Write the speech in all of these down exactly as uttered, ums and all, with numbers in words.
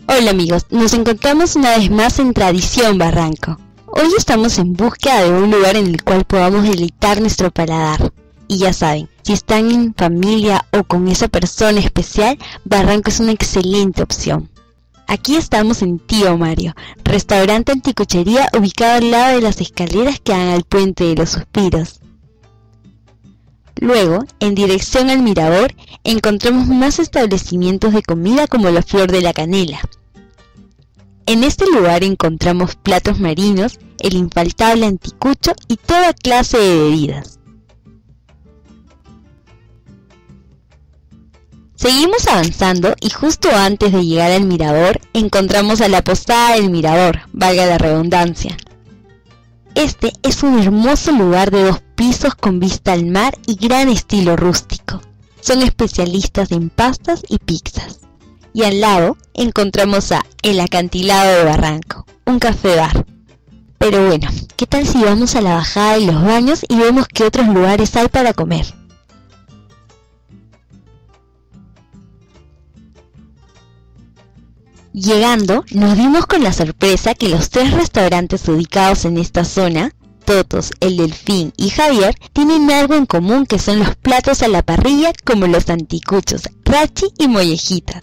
Hola amigos, nos encontramos una vez más en Tradición Barranco. Hoy estamos en búsqueda de un lugar en el cual podamos deleitar nuestro paladar. Y ya saben, si están en familia o con esa persona especial, Barranco es una excelente opción. Aquí estamos en Tío Mario, restaurante anticuchería ubicado al lado de las escaleras que dan al Puente de los Suspiros. Luego, en dirección al Mirador, encontramos más establecimientos de comida como la Flor de la Canela. En este lugar encontramos platos marinos, el infaltable anticucho y toda clase de bebidas. Seguimos avanzando y justo antes de llegar al Mirador encontramos a la Posada del Mirador, valga la redundancia. Este es un hermoso lugar de dos pisos con vista al mar y gran estilo rústico. Son especialistas en pastas y pizzas. Y al lado encontramos a El Acantilado de Barranco, un café bar. Pero bueno, ¿qué tal si vamos a la bajada de los baños y vemos qué otros lugares hay para comer? Llegando, nos dimos con la sorpresa que los tres restaurantes ubicados en esta zona, Totos, El Delfín y Javier, tienen algo en común que son los platos a la parrilla como los anticuchos, rachi y mollejitas.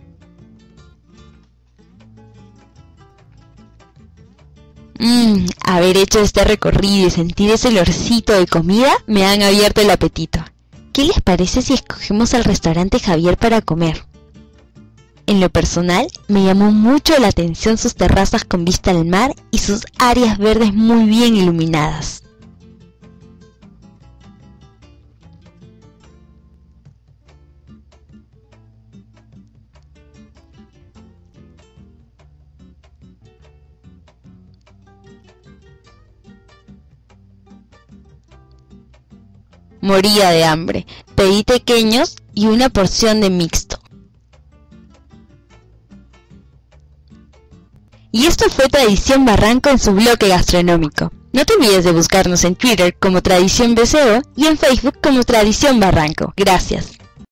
Mmm, haber hecho este recorrido y sentir ese olorcito de comida me han abierto el apetito. ¿Qué les parece si escogemos al restaurante Javier para comer? En lo personal, me llamó mucho la atención sus terrazas con vista al mar y sus áreas verdes muy bien iluminadas. Moría de hambre, pedí pequeños y una porción de mixto. Y esto fue Tradición Barranco en su bloque gastronómico. No te olvides de buscarnos en Twitter como Tradición B C O y en Facebook como Tradición Barranco. Gracias.